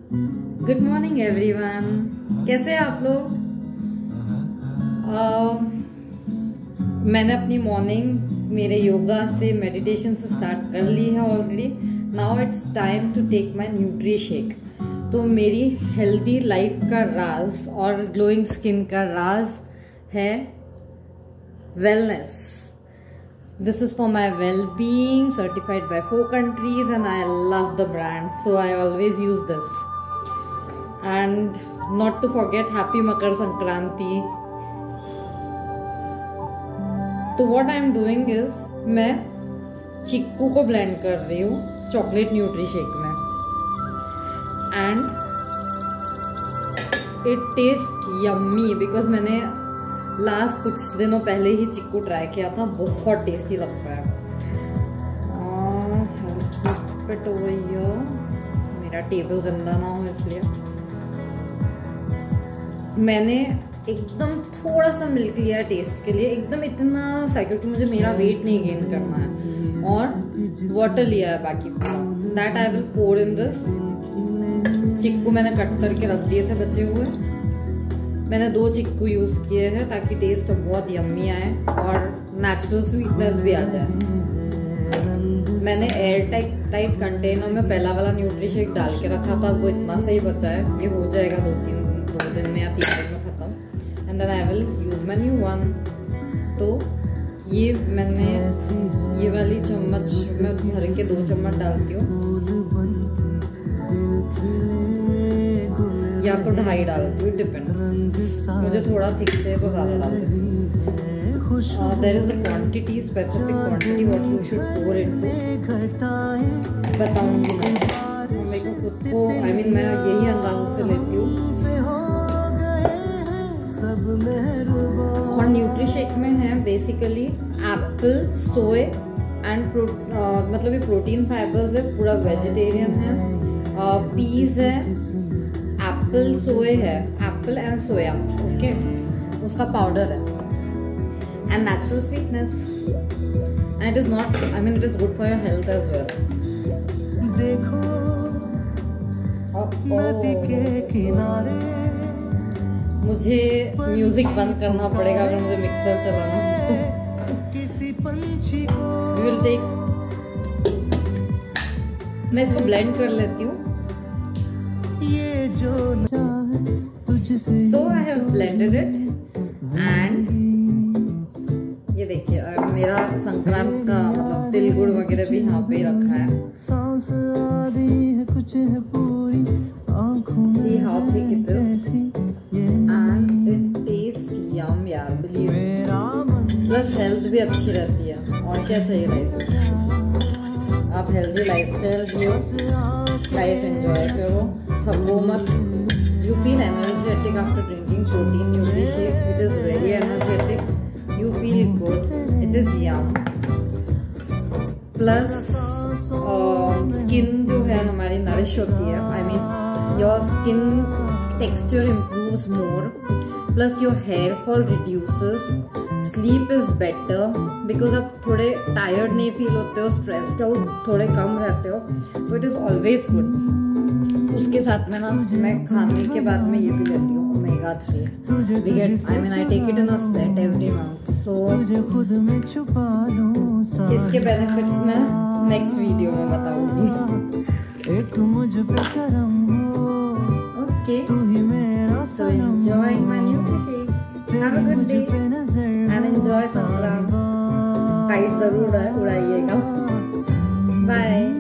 Good morning everyone, कैसे हैं आप लोग? मैंने अपनी मॉर्निंग मेरे योगा से मेडिटेशन से स्टार्ट कर ली है already. Now it's time to take my nutri shake. तो मेरी हेल्दी लाइफ का राज और ग्लोइंग स्किन का राज है wellness. This is for my well-being, certified by 4 countries, and I love the brand, so I always use this. And not to forget, happy Makar Sankranti. तो what I'm doing is, मैं चिक्कू को blend कर रही हूँ chocolate nutri shake में, and it tastes yummy because मैंने last कुछ दिनों पहले ही चिक्कू ट्राई किया था, बहुत टेस्टी लगता है। मेरा टेबल गंदा ना हो इसलिए मैंने एकदम थोड़ा सा मिल्क लिया टेस्ट के लिए, एकदम इतना सा क्योंकि मुझे मेरा वेट नहीं गेन करना है, और वाटर लिया है बाकी that I will pour in this. चिक्कू मैंने कट करके रख दिए थे बचे हुए, मैंने 2 चिक्कू यूज किए हैं ताकि टेस्ट बहुत यम्मी आए और नेचुरल स्वीटनेस भी आ जाए। मैंने एयर टाइट कंटेनर में पहला वाला न्यूट्री शेक डाल के रखा था, वो इतना सही बचा है, ये हो जाएगा 2 दिन में या 3 दिन में खत्म, and then I will use my new one. तो ये मैंने ये वाली चम्मच में भर के 2 चम्मच डालती हूँ, या तो 2.5 डालती हूँ, डिपेंड्स। मुझे थोड़ा थिक से तो ज़्यादा डालती हूँ। There is a quantity, specific quantity what you should pour into बताऊंगी मैं। मेरे को खुद को मैं यही अंदाजे से लेती हूँ। और न्यूट्री शेक में है बेसिकली एप्पल, सोए एंड मतलब ये प्रोटीन फाइबर्स है, पूरा वेजिटेरियन है, पीज है, एप्पल सोए है, एप्पल एंड सोया, ओके, उसका पाउडर है, and natural sweetness, and it is not it is good for your health as well. देखो नदी के किनारे, मुझे म्यूजिक बंद करना पड़ेगा अगर मुझे मिक्सर चलाना हो। किसी पंछी को विल टेक, मैं इसको ब्लेंड कर लेती हूँ। So I have blended it, and ये देखिए मेरा संक्रांत का मतलब तिल गुड़ वगैरह भी यहाँ पे ही रखा है। See how thick it is, and it tastes yum यार, believe me। प्लस हेल्थ भी अच्छी रहती है, और क्या चाहिए लाइफ में। आप हेल्दी लाइफस्टाइल जियो, लाइफ एंजॉय करो, थको मत। You feel energetic after drinking protein nutri shake. It is very energetic. You feel good. It is yum. Plus skin जो है हमारी नरिश होती है, your skin texture improves more. Plus your hair fall reduces. Sleep is better because आप थोड़े tired नहीं feel होते हो, stressed out थोड़े कम रहते हो, तो it is always good. उसके साथ में ना मैं खाने के बाद में ये भी लेती हूँ omega 3। We get, I take it in a set every month. So इसके बेनिफिट्स मैं नेक्स्ट वीडियो में बताऊंगी। Okay, so enjoy my nutri shake. Have a good day and enjoy Sankrant. Kite जरूर उड़ाइएगा। Bye.